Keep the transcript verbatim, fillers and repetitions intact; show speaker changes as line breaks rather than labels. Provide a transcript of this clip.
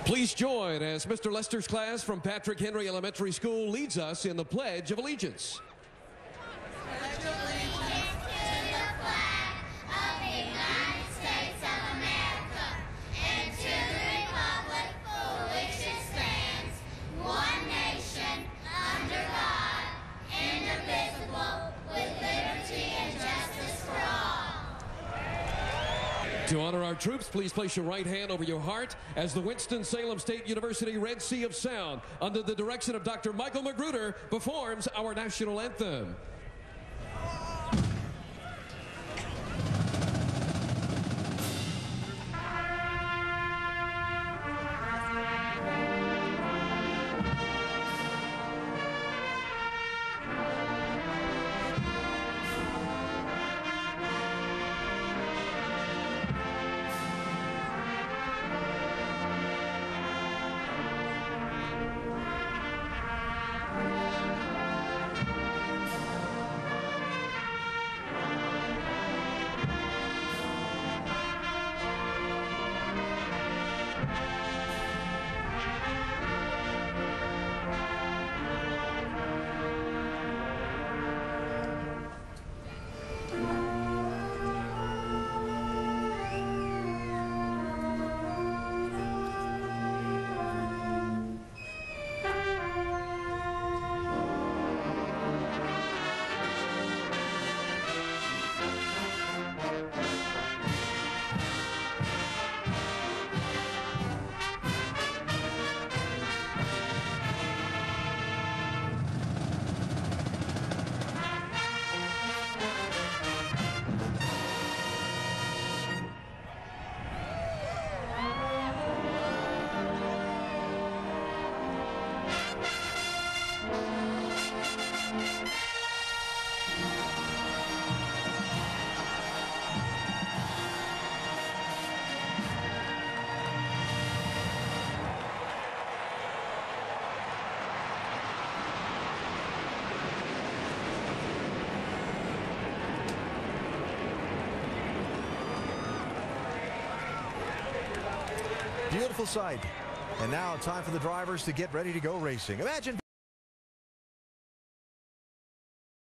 Please join as Mister Lester's class from Patrick Henrey Elementary School leads us in the Pledge of Allegiance.
Pledge allegiance to the flag of the United States of America and to the republic for which it stands, one nation, under God, indivisible, with liberty and justice for all.
To honor our troops, please place your right hand over your heart as the Winston Salem State University Red Sea of Sound, under the direction of Doctor Michael Magruder, performs our national anthem.
Beautiful sight. And now time for the drivers to get ready to go racing. Imagine